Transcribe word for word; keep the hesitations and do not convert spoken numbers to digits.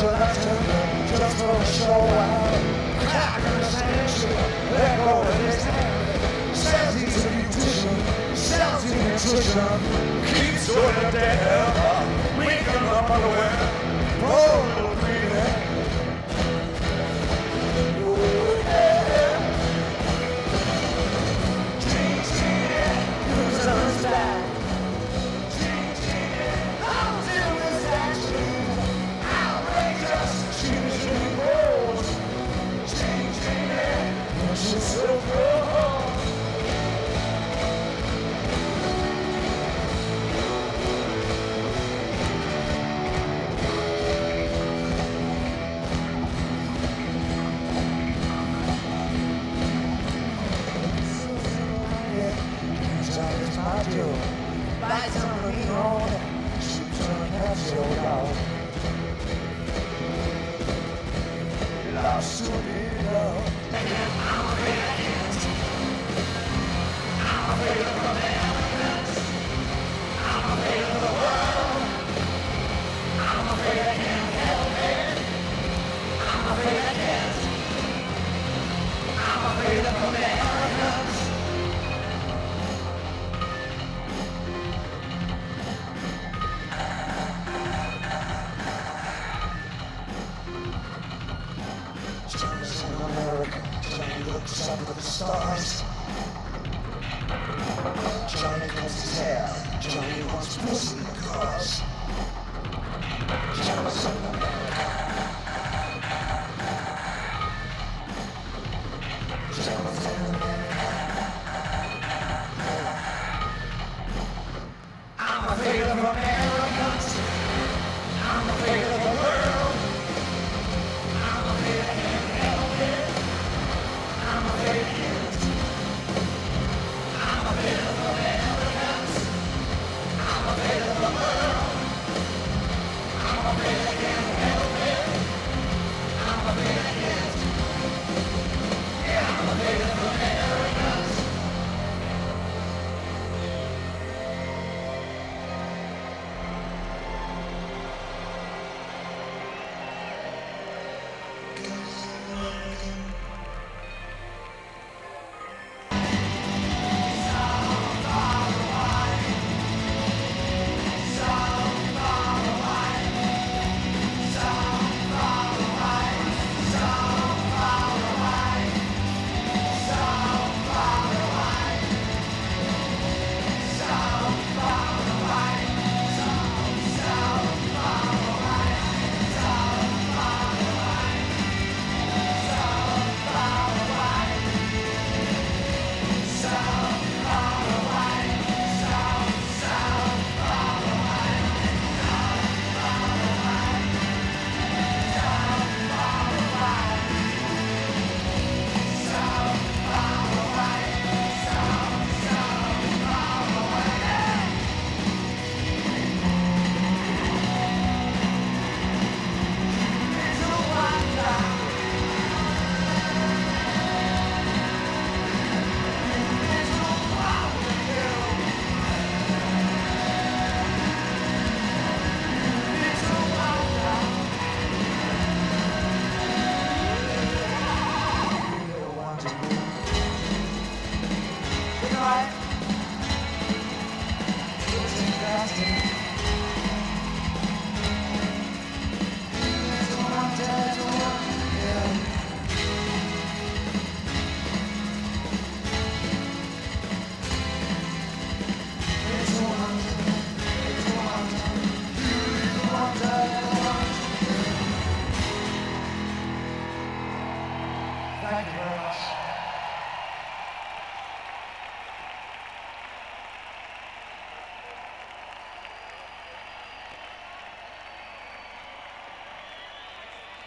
should I turn up just for a show while? Crack in the sand, let go of his hand. Says he's a beautician, sells you nutrition, keeps doing the dead, making up underwear. Poor little greenhead. Buy some for me on, shoot some capsule dog. Lost to be loved. I'm afraid I can't. I'm afraid of the elements. I'm afraid of the world. I'm afraid I can't help it. I'm afraid I can't. I'm afraid of the elements. Johnny's in America. Johnny looks up at the stars. Johnny cuts his hair. Johnny wants pussy in cars. Johnny's in America. Johnny's in America. I'm afraid of Americans. I'm afraid of the world. I'm afraid I can't help it. I'm afraid I can't. I'm afraid of the Americans. I'm afraid of the world. I'm afraid I can't.